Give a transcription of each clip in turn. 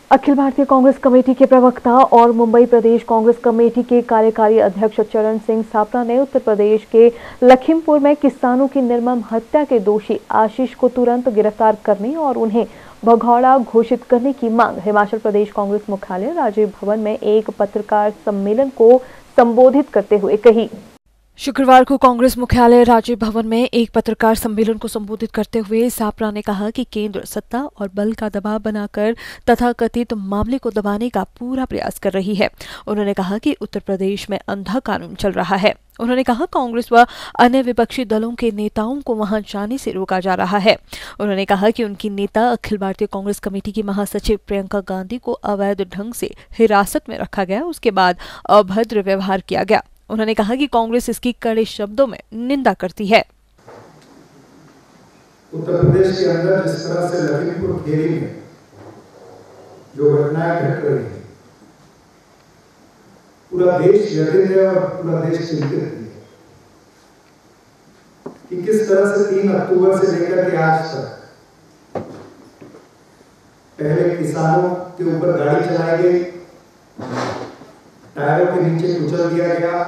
Akhil Bharatiya Congress committee के प्रवक्ता और मुंबई प्रदेश कांग्रेस कमेटी के कार्यकारी अध्यक्ष चरण सिंह सापरा ने उत्तर प्रदेश के लखीमपुर में किसानों की निर्मम हत्या के दोषी आशीष को तुरंत गिरफ्तार करने और उन्हें भगौड़ा घोषित करने की मांग हिमाचल प्रदेश कांग्रेस मुख्यालय राजीव भवन में एक पत्रकार सम्मेलन को संबोधित करते हुए कही। शुक्रवार को कांग्रेस मुख्यालय राजीव भवन में एक पत्रकार सम्मेलन को संबोधित करते हुए सापरा ने कहा कि केंद्र सत्ता और बल का दबाव बनाकर तथाकथित मामले को दबाने का पूरा प्रयास कर रही है। उन्होंने कहा कि उत्तर प्रदेश में अंधा कानून चल रहा है। उन्होंने कहा कांग्रेस व अन्य विपक्षी दलों के नेताओं को वहां जाने से रोका जा रहा है। उन्होंने कहा कि उनकी नेता अखिल भारतीय कांग्रेस कमेटी की महासचिव प्रियंका गांधी को अवैध ढंग से हिरासत में रखा गया, उसके बाद अभद्र व्यवहार किया गया। उन्होंने कहा कि कांग्रेस इसकी कड़े शब्दों में निंदा करती है। उत्तर प्रदेश के अंदर जिस तरह से लखीमपुर खेरी में जो घटनाएं घट रही हैं, पूरा देश व्यथित है और पूरा देश चिंतित है कि किस तरह से 3 अक्टूबर से लेकर के आज तक पहले किसानों के ऊपर गाड़ी चलाई गई, टायरों के नीचे कुचल दिया गया,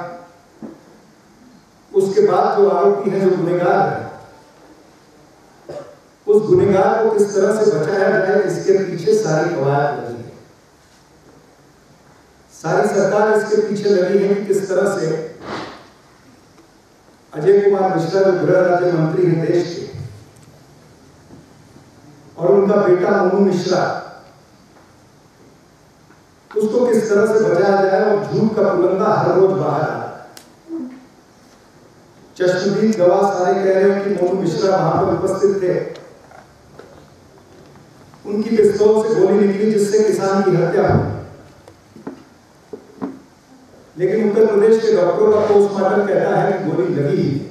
उसके बाद जो आरोपी है, जो गुनहगार है, उस गुनहगार को किस तरह से बचाया जाए, इसके पीछे सारी कवायद लगी है। सारी सरकार इसके पीछे लगी है कि किस तरह से अजय कुमार मिश्रा जो गृह राज्य मंत्री हैं देश के, और उनका बेटा मोनू मिश्रा, उसको किस तरह से बचाया जाए और झूठ का पुलंदा हर रोज बाहर आ रहा है। चश्मदीद गवाह सारे कह रहे हैं कि मोनू मिश्रा वहां पर उपस्थित थे, उनकी पिस्तौल से गोली निकली जिससे किसान की हत्या हुई। लेकिन उत्तर प्रदेश के डॉक्टरों का पोस्टमार्टम कहता है कि गोली लगी ही।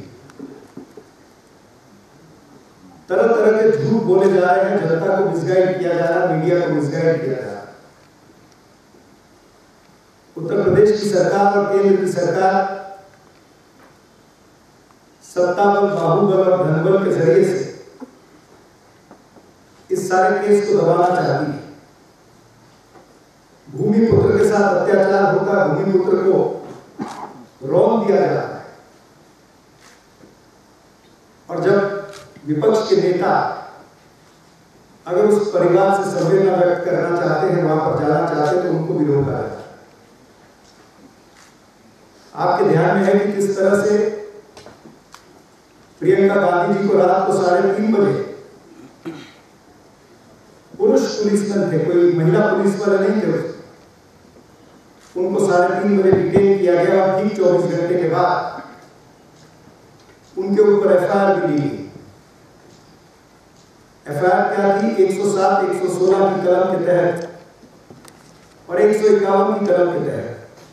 तरह तरह के झूठ बोले जा रहे हैं, जनता को मिसगाइड किया जा रहा है, मीडिया को मिसगाइड किया जा रहा है। उत्तर प्रदेश की सरकार और केंद्र की सरकार सत्ता बल, बाहुबल और धनबल के जरिए से इस सारे केस को दबाना चाहती है। भूमिपुत्र के साथ अत्याचार होता, भूमिपुत्र को रौंद दिया जाता है, और जब विपक्ष के नेता अगर उस परिवार से संवेदना व्यक्त करना चाहते हैं, वहां पर जाना चाहते हैं, तो उनको भी रोका जाता है। आपके ध्यान में है कि किस तरह से प्रियंका गांधी जी को रात को 3:30 बजे पुरुष पुलिसमैन थे, कोई महिला पुलिस वाले नहीं थे, उनको 3:30 बजे डिटेन किया गया और ठीक 24 घंटे के बाद उनके ऊपर एफआईआर भी ली गई। एफआईआर क्या थी? 107, 116 की कलम के तहत और 151 की कलम के तहत।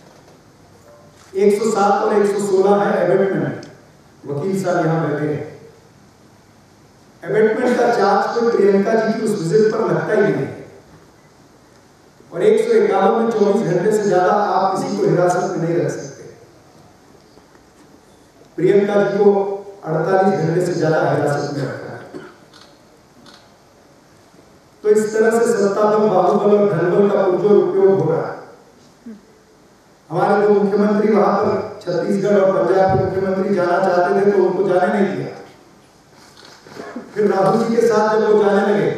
107 और 116 है एबेटमेंट। वकील साहब यहां बैठे हैं। एबेटमेंट का चार्ज तो प्रियंका जी की उस विजिट पर लगता ही नहीं, और 151 में 24 घंटे से ज्यादा आप किसी को हिरासत में नहीं रख सकते। प्रियंका जी को 48 घंटे से ज्यादा हिरासत में रखा है। तो इस तरह से सत्ता बल, बाहुबल और धनबल का पुरजोर उपयोग हो रहा है। हमारे दो मुख्यमंत्री वहां पर छत्तीसगढ़ और पंजाब के मुख्यमंत्री जाना चाहते थे, तो उनको जाने नहीं दिया। फिर राहुल जी के साथ जब वो जाने लगे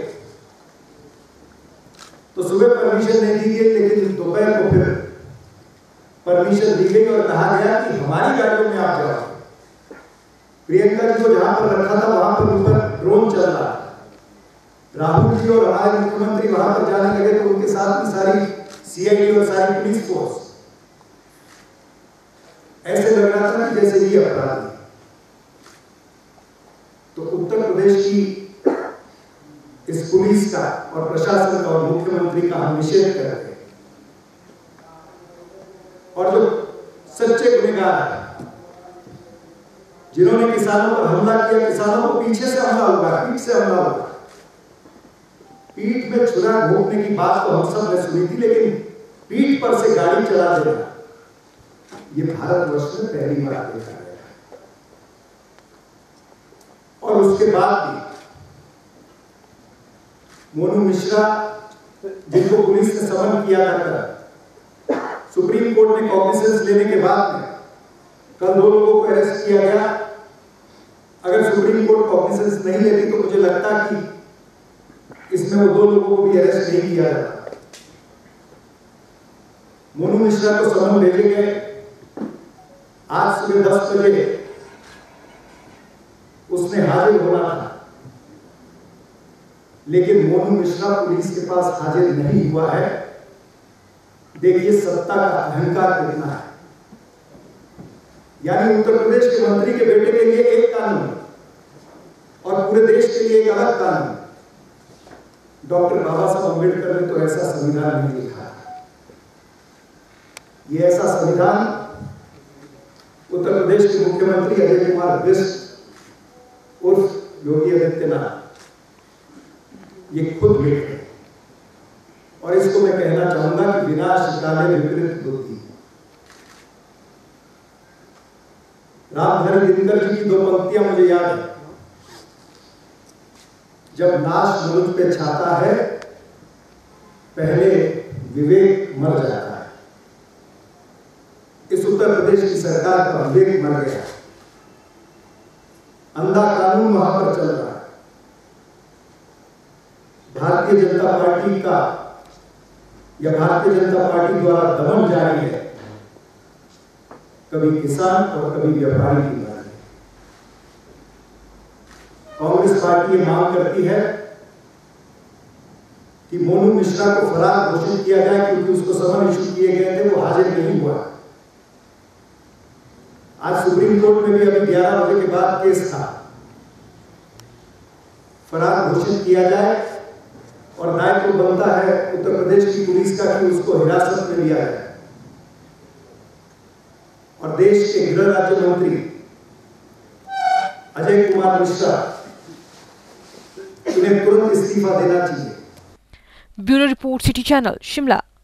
तो सुबह परमिशन नहीं दी गई, लेकिन दोपहर को फिर परमिशन दी गई और कहा गया कि हमारी गाड़ियों में आप जाओ। प्रियंका जी को जहां पर रखा था वहां पर ऊपर ड्रोन चल रहा था। राहुल जी और हमारे मुख्यमंत्री वहां पर जाने लगे तो उनके साथ की सारी सीआईडी और सारी पुलिस फोर्स, ऐसे लग रहा था कि जैसे ये अपराधी। तो उत्तर प्रदेश की इस पुलिस का और प्रशासन का और मुख्यमंत्री का हम निषेध करते हैं। और जो सच्चे गुनहगार हैं, जिन्होंने किसानों पर हमला किया, किसानों को पीछे से हमला हुआ, पीठ से हमला हुआ, पीठ में छुरा घोंपने की बात तो हम सब ने सुनी थी, लेकिन पीठ पर से गाड़ी चला देना ये भारतवर्ष में पहली बार देखा गया। और उसके बाद भी मोनू मिश्रा जिनको पुलिस ने समन किया था, सुप्रीम कोर्ट ने कॉग्निजेंस लेने के बाद में कल 2 लोगों को अरेस्ट किया गया। अगर सुप्रीम कोर्ट कॉग्निजेंस नहीं लेती तो मुझे लगता कि इसमें वो 2 लोगों को भी अरेस्ट नहीं किया जाता। मोनू मिश्रा को समन भेजे गए। आज सुबह 10 बजे उसने हाजिर होना था, लेकिन मोनू मिश्रा पुलिस के पास हाजिर नहीं हुआ है। देखिए सत्ता का अहंकार कितना है। यानी उत्तर प्रदेश के मंत्री के बेटे के लिए एक कानून और पूरे देश के लिए एक अलग कानून। डॉक्टर बाबा साहब अम्बेडकर ने तो ऐसा संविधान नहीं लिखा। ये ऐसा संविधान उत्तर प्रदेश के मुख्यमंत्री अजय कुमार बिष्ट उर्फ योगी आदित्यनाथ ये खुद लिखे, और इसको मैं कहना चाहूंगा कि विनाश काले विपरीत बुद्धि। रामधारी दिनकर जी की 2 पंक्तियां मुझे याद है। जब नाश मुल्क पे छाता है, पहले विवेक मर जाता है। इस उत्तर प्रदेश की सरकार का विवेक मर गया। अंधा कानून वहां पर चल रहा है। भारतीय जनता पार्टी का या भारतीय जनता पार्टी द्वारा दमन जारी है, कभी किसान और कभी व्यापारी की बात है। कांग्रेस पार्टी ये मांग करती है कि मोनू मिश्रा को फरार घोषित किया जाए, क्योंकि उसको समन इशू किए गए थे, वो हाजिर नहीं हुआ। आज सुप्रीम कोर्ट में भी अभी 11 बजे के बाद केस था। फरार घोषित किया जाए और दायित्व बनता है उत्तर प्रदेश की पुलिस का कि उसको हिरासत में लिया जाए, और देश के गृह राज्य मंत्री अजय कुमार मिश्रा इन्हें तुरंत इस्तीफा देना चाहिए। Bureau report, city channel, Shimla.